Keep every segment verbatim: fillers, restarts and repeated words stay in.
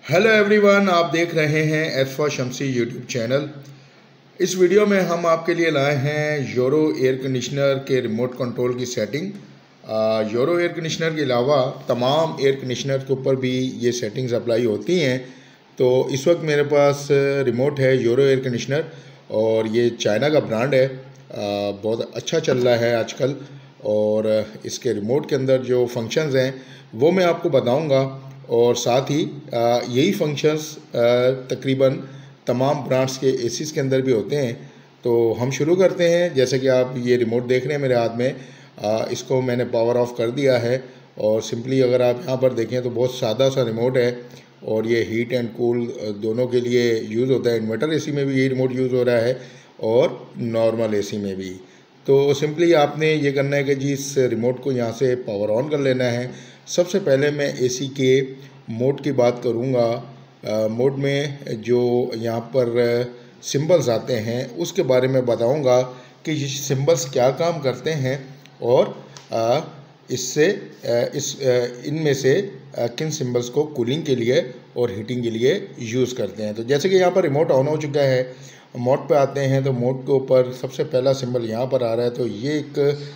Hello everyone, आप देख रहे हैं S for Shamsi YouTube channel. इस वीडियो में हम आपके लिए लाए हैं यूरो एयर कंडीशनर के रिमोट कंट्रोल की सेटिंग। यूरो एयर कंडीशनर के अलावा तमाम एयर कंडीशनर के ऊपर भी ये सेटिंग्स अप्लाई होती हैं। तो इस वक्त मेरे पास रिमोट है यूरो एयर कंडीशनर और ये चाइना का ब्रांड है। आ, बहुत अच्छा चल रहा है आजकल। और इसके रिमोट के अंदर जो फंक्शंस हैं वो मैं आपको बताऊंगा और साथ ही यही फंक्शंस तकरीबन तमाम ब्रांड्स के एसीज के अंदर भी होते हैं। तो हम शुरू करते हैं। जैसे कि आप ये रिमोट देख रहे हैं मेरे हाथ में, आ, इसको मैंने पावर ऑफ कर दिया है और सिंपली अगर आप यहाँ पर देखें तो बहुत सादा सा रिमोट है और ये हीट एंड कूल दोनों के लिए यूज़ होता है। इन्वर्टर एसी में भी यही रिमोट यूज़ हो रहा है और नॉर्मल एसी में भी। तो सिंपली आपने ये करना है कि जी इस रिमोट को यहाँ से पावर ऑन कर लेना है। सबसे पहले मैं एसी के मोड की बात करूँगा। मोड में जो यहाँ पर सिंबल्स आते हैं उसके बारे में बताऊँगा कि ये सिंबल्स क्या काम करते हैं और आ, इससे इस इनमें से किन सिंबल्स को कूलिंग के लिए और हीटिंग के लिए यूज़ करते हैं। तो जैसे कि यहाँ पर रिमोट ऑन हो चुका है, मोड पे आते हैं तो मोड के ऊपर सबसे पहला सिंबल यहाँ पर आ रहा है। तो ये एक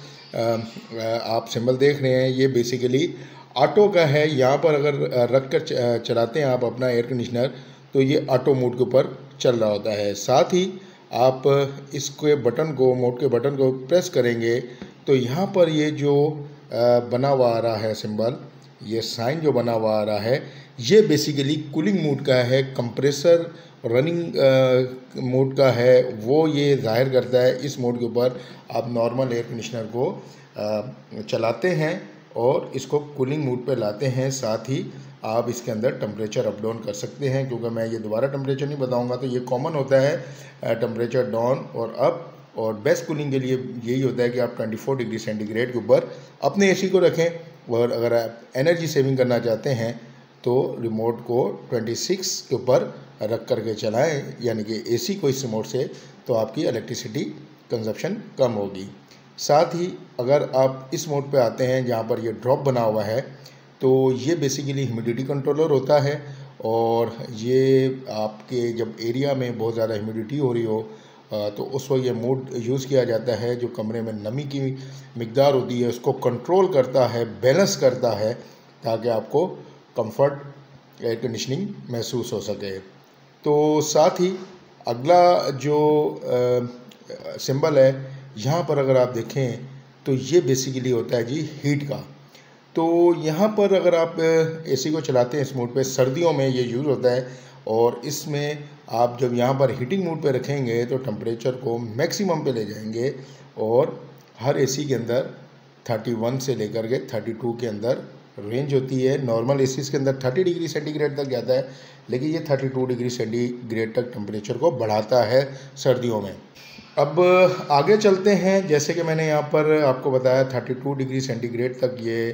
आप सिंबल देख रहे हैं, ये बेसिकली ऑटो का है। यहाँ पर अगर रख कर चलाते हैं आप अपना एयर कंडीशनर तो ये ऑटो मोड के ऊपर चल रहा होता है। साथ ही आप इसके बटन को, मोड के बटन को प्रेस करेंगे तो यहाँ पर ये जो बना हुआ आ रहा है सिंबल, ये साइन जो बना हुआ आ रहा है, ये बेसिकली कूलिंग मोड का है। कंप्रेसर रनिंग मोड का है, वो ये जाहिर करता है। इस मोड के ऊपर आप नॉर्मल एयर कंडीशनर को आ, चलाते हैं और इसको कूलिंग मोड पे लाते हैं। साथ ही आप इसके अंदर टेम्परेचर अप डाउन कर सकते हैं, क्योंकि मैं ये दोबारा टेम्परेचर नहीं बताऊंगा। तो ये कॉमन होता है टेम्परेचर डाउन और अप। और बेस्ट कूलिंग के लिए यही होता है कि आप चौबीस डिग्री सेंटीग्रेड के ऊपर अपने एसी को रखें। और अगर आप एनर्जी सेविंग करना चाहते हैं तो रिमोट को छब्बीस के ऊपर रख करके चलाएं, यानी कि एसी को इस रिमोट से, तो आपकी इलेक्ट्रिसिटी कंजप्शन कम होगी। साथ ही अगर आप इस मोड पे आते हैं जहाँ पर ये ड्रॉप बना हुआ है, तो ये बेसिकली ह्यूमिडिटी कंट्रोलर होता है। और ये आपके जब एरिया में बहुत ज़्यादा ह्यूमिडिटी हो रही हो तो उस वक्त ये मोड यूज़ किया जाता है। जो कमरे में नमी की मिकदार होती है उसको कंट्रोल करता है, बैलेंस करता है, ताकि आपको कंफर्ट एयर कंडीशनिंग महसूस हो सके। तो साथ ही अगला जो सिंबल है यहाँ पर अगर आप देखें तो ये बेसिकली होता है जी हीट का। तो यहाँ पर अगर आप एसी को चलाते हैं इस मोड पे, सर्दियों में ये यूज़ होता है। और इसमें आप जब यहाँ पर हीटिंग मोड पे रखेंगे तो टेम्परेचर को मैक्सिमम पे ले जाएंगे और हर एसी के अंदर इकतीस से लेकर के बत्तीस के अंदर रेंज होती है। नॉर्मल एसीज के अंदर तीस डिग्री सेंटीग्रेड तक जाता है, लेकिन ये बत्तीस डिग्री सेंटीग्रेड तक टेम्परेचर को बढ़ाता है सर्दियों में। अब आगे चलते हैं। जैसे कि मैंने यहाँ पर आपको बताया बत्तीस डिग्री सेंटीग्रेड तक ये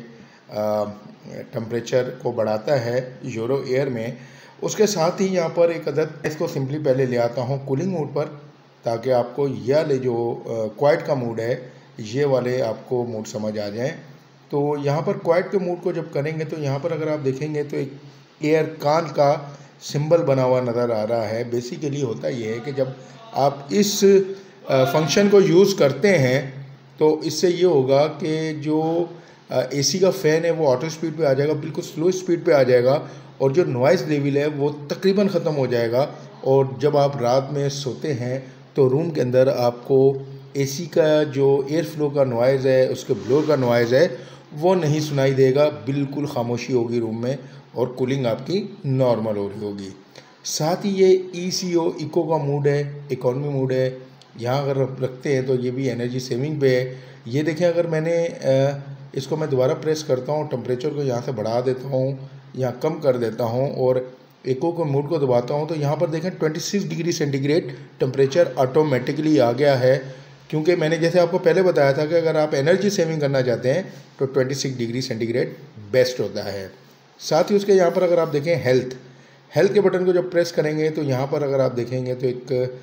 टेम्परेचर को बढ़ाता है यूरो एयर में। उसके साथ ही यहाँ पर एक अदद, इसको सिंपली पहले ले आता हूँ कूलिंग मोड पर, ताकि आपको यह वाले जो क्वाइट का मोड है ये वाले आपको मोड समझ आ जाएं। तो यहाँ पर क्वाइट के मोड को जब करेंगे तो यहाँ पर अगर आप देखेंगे तो एक एयर कान का सिंबल बना हुआ नज़र आ रहा है। बेसिकली होता ये है कि जब आप इस फंक्शन को यूज़ करते हैं तो इससे ये होगा कि जो एसी का फ़ैन है वो ऑटो स्पीड पे आ जाएगा, बिल्कुल स्लो स्पीड पे आ जाएगा और जो नॉइज़ लेवल है वो तकरीबन ख़त्म हो जाएगा। और जब आप रात में सोते हैं तो रूम के अंदर आपको एसी का जो एयर फ्लो का नॉइज़ है, उसके ब्लोर का नॉइज़ है, वो नहीं सुनाई देगा। बिल्कुल खामोशी होगी रूम में और कूलिंग आपकी नॉर्मल हो रही होगी। साथ ही ये ई सी ओ इको का मूड है, इकोनॉमी मूड है, यहाँ अगर रखते हैं तो ये भी एनर्जी सेविंग पे है। ये देखें, अगर मैंने इसको मैं दोबारा प्रेस करता हूँ, टेम्परेचर को यहाँ से बढ़ा देता हूँ, यहाँ कम कर देता हूँ और इको को मोड को दबाता हूँ, तो यहाँ पर देखें छब्बीस डिग्री सेंटीग्रेड टेम्परेचर ऑटोमेटिकली आ गया है। क्योंकि मैंने जैसे आपको पहले बताया था कि अगर आप एनर्जी सेविंग करना चाहते हैं तो छब्बीस डिग्री सेंटीग्रेड बेस्ट होता है। साथ ही उसके यहाँ पर अगर आप देखें हेल्थ हेल्थ के बटन को जब प्रेस करेंगे तो यहाँ पर अगर आप देखेंगे तो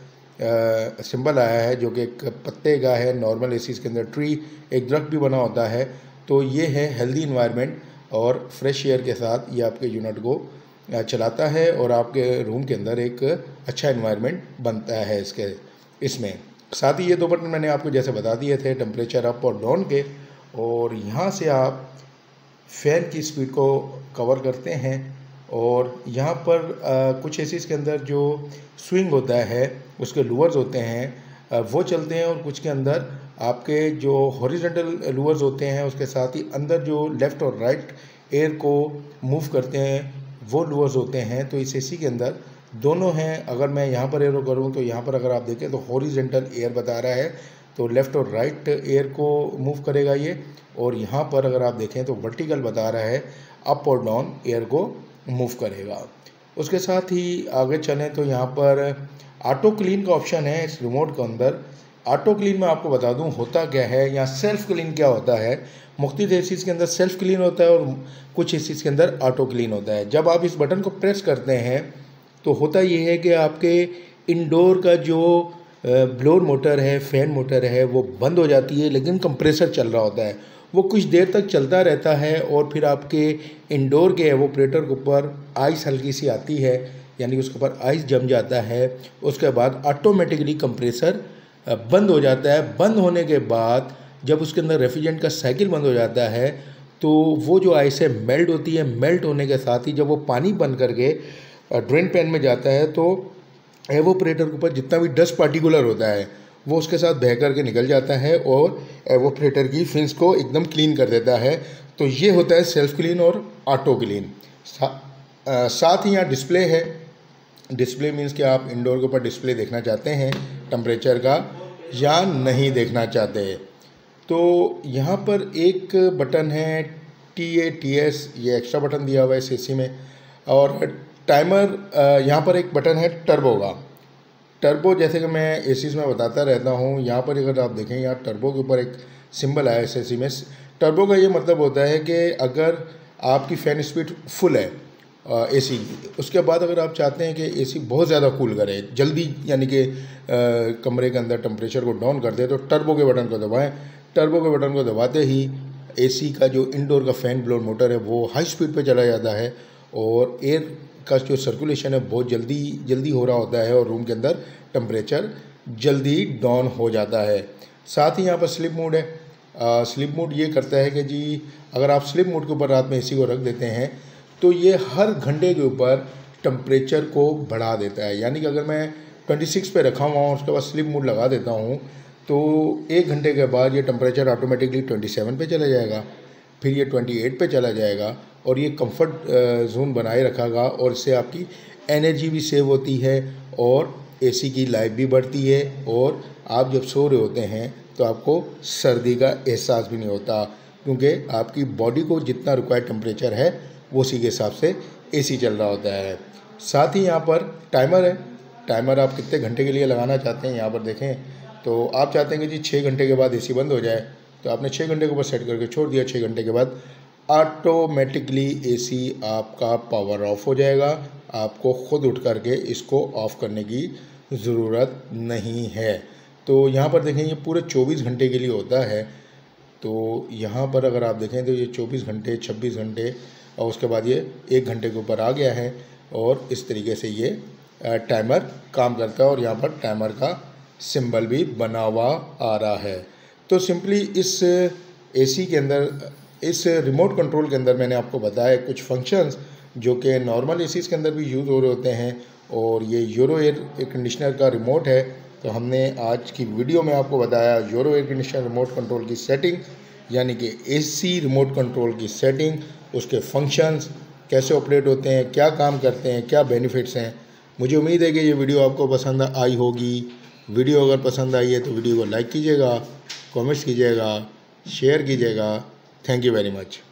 एक सिंबल आया है जो कि एक पत्ते का है। नॉर्मल एसीज के अंदर ट्री, एक दरख्त भी बना होता है। तो ये है हेल्दी इन्वायरमेंट और फ्रेश एयर के साथ ये आपके यूनिट को चलाता है और आपके रूम के अंदर एक अच्छा एनवायरनमेंट बनता है इसके इसमें। साथ ही ये दो बटन मैंने आपको जैसे बता दिए थे टेम्परेचर अप और डाउन के, और यहाँ से आप फ़ैन की स्पीड को कवर करते हैं। और यहाँ पर आ, कुछ एसीज़ के अंदर जो स्विंग होता है उसके लूवर्स होते हैं आ, वो चलते हैं, और कुछ के अंदर आपके जो हॉरिजॉन्टल लूवर्स होते हैं उसके साथ ही अंदर जो लेफ़्ट और राइट एयर को मूव करते हैं वो लूवर्स होते हैं। तो इस एसी के अंदर दोनों हैं। अगर मैं यहाँ पर एरो करूँ तो यहाँ पर अगर आप देखें तो हॉरिजॉन्टल एयर बता रहा है, तो लेफ़्ट और राइट एयर को मूव करेगा ये। और यहाँ पर अगर आप देखें तो वर्टिकल बता रहा है, अप और डाउन एयर को मूव करेगा। उसके साथ ही आगे चलें तो यहाँ पर ऑटो क्लीन का ऑप्शन है इस रिमोट के अंदर। ऑटो क्लीन में आपको बता दूं होता क्या है, या सेल्फ़ क्लीन क्या होता है। मुख्तलिफ एसीज़ के अंदर सेल्फ़ क्लीन होता है और कुछ एसीज़ के अंदर ऑटो क्लीन होता है। जब आप इस बटन को प्रेस करते हैं तो होता ये है कि आपके इंडोर का जो ब्लोअर मोटर है, फ़ैन मोटर है, वो बंद हो जाती है, लेकिन कंप्रेसर चल रहा होता है। वो कुछ देर तक चलता रहता है और फिर आपके इंडोर के एवोपरेटर के ऊपर आइस हल्की सी आती है, यानी उसके ऊपर आइस जम जाता है। उसके बाद ऑटोमेटिकली कंप्रेसर बंद हो जाता है। बंद होने के बाद जब उसके अंदर रेफ्रिजरेंट का साइकिल बंद हो जाता है तो वो जो आइस है मेल्ट होती है। मेल्ट होने के साथ ही जब वो पानी बंद करके ड्रेन पैन में जाता है तो एवोपरेटर के ऊपर जितना भी डस्ट पार्टिकुलर होता है वो उसके साथ बह करके निकल जाता है और एवोपरेटर की फिन्स को एकदम क्लीन कर देता है। तो ये होता है सेल्फ क्लीन और ऑटो क्लीन। सा, आ, साथ ही यहाँ डिस्प्ले है। डिस्प्ले मीन्स कि आप इंडोर के ऊपर डिस्प्ले देखना चाहते हैं टेम्परेचर का या नहीं देखना चाहते। तो यहाँ पर एक बटन है टी ए टी एस, ये एक्स्ट्रा बटन दिया हुआ है इस एसी में। और टाइमर, यहाँ पर एक बटन है टर्बो का। टर्बो जैसे कि मैं एसीज़ में बताता रहता हूँ, यहाँ पर अगर आप देखें यहाँ टर्बो के ऊपर एक सिंबल आया है एसी में। टर्बो का ये मतलब होता है कि अगर आपकी फ़ैन स्पीड फुल है एसी की, उसके बाद अगर आप चाहते हैं कि एसी बहुत ज़्यादा कूल करे जल्दी, यानी कि कमरे के अंदर टेम्परेचर को डाउन कर दे, तो टर्बो के बटन को दबाएं। टर्बो के बटन को दबाते ही एसी का जो इंडोर का फ़ैन ब्लोअर मोटर है वो हाई स्पीड पे चला जाता है और एयर का जो सर्कुलेशन है बहुत जल्दी जल्दी हो रहा होता है और रूम के अंदर टेम्परेचर जल्दी डाउन हो जाता है। साथ ही यहाँ पर स्लीप मोड है। आ, स्लीप मोड ये करता है कि जी अगर आप स्लीप मोड के ऊपर रात में एसी को रख देते हैं तो ये हर घंटे के ऊपर टेम्परेचर को बढ़ा देता है। यानी कि अगर मैं छब्बीस पे रखा हुआ हूँ उसके बाद स्लीप मोड लगा देता हूँ तो एक घंटे के बाद ये टेम्परेचर ऑटोमेटिकली सत्ताईस पे चला जाएगा, फिर ये अट्ठाईस पे चला जाएगा और ये कंफर्ट जोन बनाए रखेगा। और इससे आपकी एनर्जी भी सेव होती है और एसी की लाइफ भी बढ़ती है और आप जब सो रहे होते हैं तो आपको सर्दी का एहसास भी नहीं होता, क्योंकि आपकी बॉडी को जितना रिक्वायर्ड टेम्परेचर है वो उसी के हिसाब से एसी चल रहा होता है। साथ ही यहाँ पर टाइमर है। टाइमर आप कितने घंटे के लिए लगाना चाहते हैं यहाँ पर देखें। तो आप चाहते हैं कि जी छः घंटे के बाद एसी बंद हो जाए, तो आपने छः घंटे के ऊपर सेट करके छोड़ दिया। छः घंटे के बाद ऑटोमेटिकली एसी आपका पावर ऑफ हो जाएगा। आपको ख़ुद उठ करके इसको ऑफ़ करने की ज़रूरत नहीं है। तो यहाँ पर देखें ये पूरे चौबीस घंटे के लिए होता है। तो यहाँ पर अगर आप देखें तो ये चौबीस घंटे, छब्बीस घंटे और उसके बाद ये एक घंटे के ऊपर आ गया है और इस तरीके से ये टाइमर काम करता है और यहाँ पर टाइमर का सिंबल भी बना हुआ आ रहा है। तो सिंपली इस एसी के अंदर, इस रिमोट कंट्रोल के अंदर मैंने आपको बताया कुछ फंक्शंस जो कि नॉर्मल एसीज़ के अंदर भी यूज़ हो रहे होते हैं। और ये यूरो एयर कंडीशनर का रिमोट है। तो हमने आज की वीडियो में आपको बताया Euro air conditioner remote control की सेटिंग, यानी कि एसी रिमोट कंट्रोल की सेटिंग, उसके फंक्शंस कैसे ऑपरेट होते हैं, क्या काम करते हैं, क्या बेनिफिट्स हैं। मुझे उम्मीद है कि ये वीडियो आपको पसंद आई होगी। वीडियो अगर पसंद आई है तो वीडियो को लाइक कीजिएगा, कमेंट्स कीजिएगा, शेयर कीजिएगा। Thank you very much.